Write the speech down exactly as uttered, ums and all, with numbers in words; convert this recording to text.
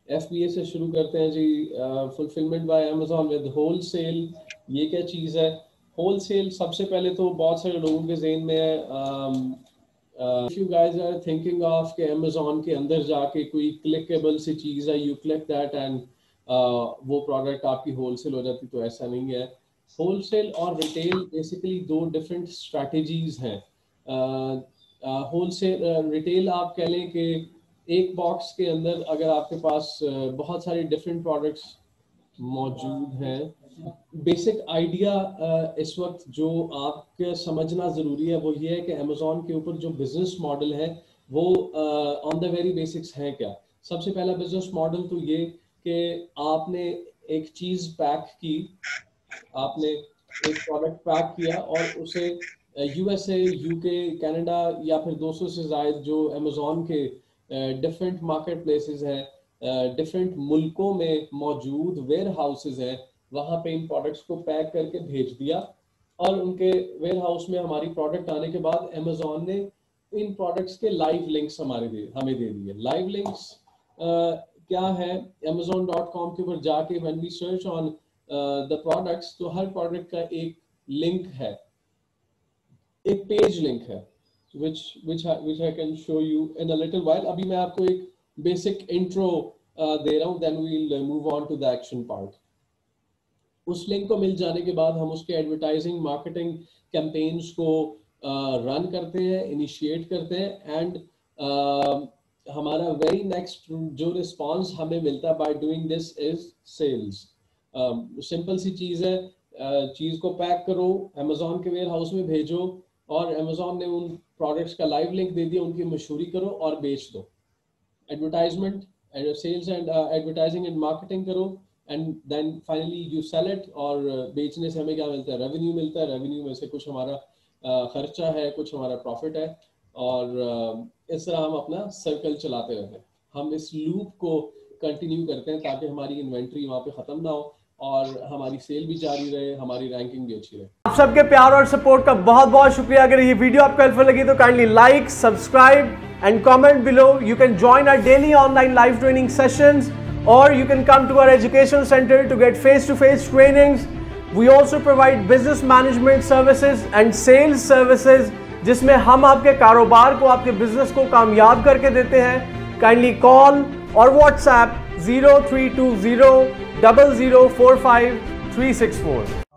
F B ए से शुरू करते हैं जी। Fulfilment by Amazon with wholesale, ये क्या चीज़ है? होल सेल सबसे पहले तो बहुत सारे लोगों के जहन में है, if you guys are thinking of के अमेजोन के अंदर जाके कोई क्लिकेबल सी चीज़ है, यू क्लिक दैट एंड वो प्रोडक्ट आपकी होल सेल हो जाती, तो ऐसा नहीं है। होल सेल और रिटेल बेसिकली दो डिफरेंट स्ट्रैटेजीज हैं। होल सेल रिटेल आप कह लें कि एक बॉक्स के अंदर अगर आपके पास uh, बहुत सारे डिफरेंट प्रोडक्ट्स मौजूद हैं। बेसिक आइडिया uh, इस वक्त जो आपके समझना ज़रूरी है वो ये है कि अमेजोन के ऊपर जो बिजनेस मॉडल है वो ऑन द वेरी बेसिक्स हैं क्या। सबसे पहला बिजनेस मॉडल तो ये कि आपने एक चीज़ पैक की, आपने एक प्रोडक्ट पैक किया और उसे यूएसए, यूके, कनाडा या फिर दो सौ से ज़ायद जो अमेजोन के डिफरेंट मार्केट प्लेसेस हैं, डिफरेंट मुल्कों में मौजूद वेयर हाउसेज हैं, वहाँ पे इन प्रोडक्ट्स को पैक करके भेज दिया और उनके वेयर हाउस में हमारी प्रोडक्ट आने के बाद अमेजोन ने इन प्रोडक्ट्स के लाइव लिंक्स हमारे दे हमें दे दिए। लाइव लिंक्स क्या है? अमेजोन डॉट कॉम के ऊपर जाके when we search on the products, तो हर प्रोडक्ट का एक लिंक है, एक पेज लिंक है, which which I, which I can show you in a little while. अभी मैं आपको एक बेसिक इंट्रो uh, दे रहा हूँ, then we'll move on to the action part. उस लिंक को मिल जाने के बाद हम उसके एडवर्टाइजिंग मार्केटिंग कैंपेन्स को रन uh, करते हैं, इनिशिएट करते हैं एंड uh, हमारा वेरी नेक्स्ट जो रिस्पॉन्स हमें मिलता है by doing this is sales. Simple सी चीज़ है, uh, चीज़ को पैक करो, अमेजोन के वेयर हाउस में भेजो और अमेजोन ने उन प्रोडक्ट्स का लाइव लिंक दे दिया, उनकी मशहूरी करो और बेच दो। Advertisement, sales and advertising and marketing करो and then finally you sell it. और बेचने से हमें क्या मिलता है? रेवेन्यू मिलता है। रेवेन्यू में से कुछ हमारा uh, खर्चा है, कुछ हमारा प्रॉफिट है और uh, इस तरह हम अपना सर्कल चलाते रहते हैं। हम इस लूप को कंटिन्यू करते हैं ताकि हमारी इन्वेंट्री वहाँ पे ख़त्म ना हो और हमारी सेल भी जारी रहे, हमारी रैंकिंग भी अच्छी रहे। आप सबके प्यार और सपोर्ट का बहुत बहुत शुक्रिया। अगर ये वीडियो आपको हेल्पफुल लगी तो kindly like, subscribe and comment below. You can join our daily online live training sessions और you can come to our education center to get face-to-face trainings. We also provide business management services and sales services जिसमें हम आपके कारोबार को, आपके business को कामयाब करके देते हैं। काइंडली कॉल और WhatsApp zero three two zero double zero four five three six four.